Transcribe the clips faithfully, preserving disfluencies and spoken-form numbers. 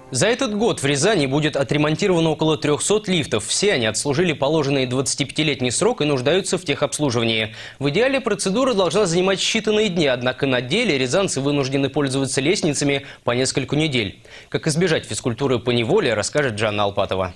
За этот год в Рязани будет отремонтировано около трёхсот лифтов. Все они отслужили положенный двадцатипятилетний срок и нуждаются в техобслуживании. В идеале процедура должна занимать считанные дни, однако на деле рязанцы вынуждены пользоваться лестницами по несколько недель. Как избежать физкультуры поневоле, расскажет Жанна Алпатова.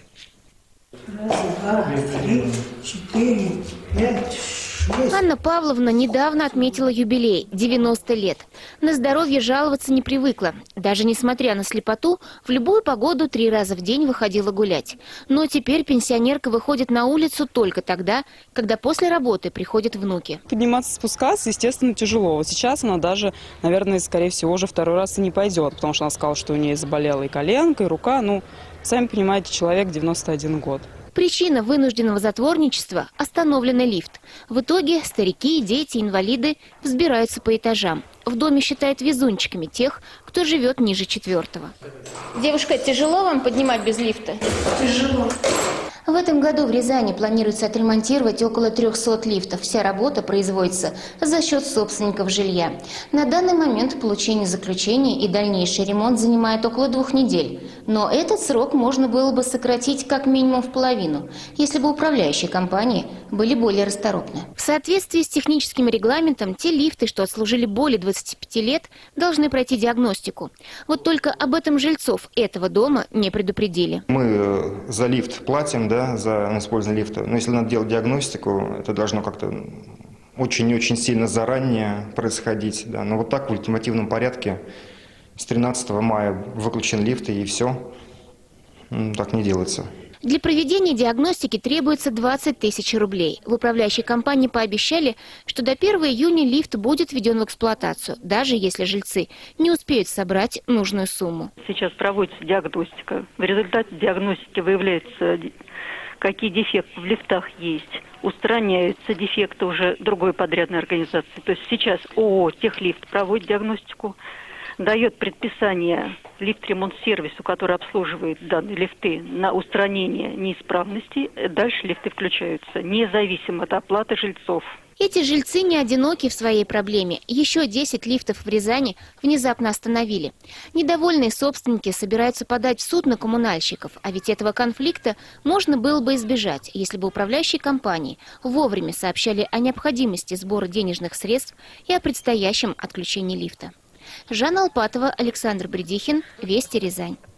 Раз, два, три, четыре, пять, шесть. Анна Павловна недавно отметила юбилей – девяносто лет. На здоровье жаловаться не привыкла. Даже несмотря на слепоту, в любую погоду три раза в день выходила гулять. Но теперь пенсионерка выходит на улицу только тогда, когда после работы приходят внуки. Подниматься, спускаться, естественно, тяжело. Вот сейчас она даже, наверное, скорее всего, уже второй раз и не пойдет, потому что она сказала, что у нее заболела и коленка, и рука. Ну, сами понимаете, человек девяносто один год. Причина вынужденного затворничества – остановленный лифт. В итоге старики, дети, инвалиды взбираются по этажам. В доме считают везунчиками тех, кто живет ниже четвертого. Девушка, тяжело вам поднимать без лифта? Тяжело. В этом году в Рязани планируется отремонтировать около трёхсот лифтов. Вся работа производится за счет собственников жилья. На данный момент получение заключения и дальнейший ремонт занимает около двух недель. Но этот срок можно было бы сократить как минимум в половину, если бы управляющие компании были более расторопны. В соответствии с техническим регламентом, те лифты, что отслужили более двадцати пяти лет, должны пройти диагностику. Вот только об этом жильцов этого дома не предупредили. Мы за лифт платим, да, за использование лифта. Но если надо делать диагностику, это должно как-то очень и очень сильно заранее происходить. Да. Но вот так в ультимативном порядке с тринадцатого мая выключен лифт и все. Так не делается. Для проведения диагностики требуется двадцать тысяч рублей. В управляющей компании пообещали, что до первого июня лифт будет введен в эксплуатацию, даже если жильцы не успеют собрать нужную сумму. Сейчас проводится диагностика. В результате диагностики выявляется, какие дефекты в лифтах есть. Устраняются дефекты уже другой подрядной организации. То есть сейчас ООО «Техлифт» проводит диагностику, дает предписание лифт-ремонт-сервису, который обслуживает данные лифты, на устранение неисправностей. Дальше лифты включаются, независимо от оплаты жильцов. Эти жильцы не одиноки в своей проблеме. Еще десять лифтов в Рязани внезапно остановили. Недовольные собственники собираются подать в суд на коммунальщиков. А ведь этого конфликта можно было бы избежать, если бы управляющие компании вовремя сообщали о необходимости сбора денежных средств и о предстоящем отключении лифта. Жанна Алпатова, Александр Бредихин, Вести, Рязань.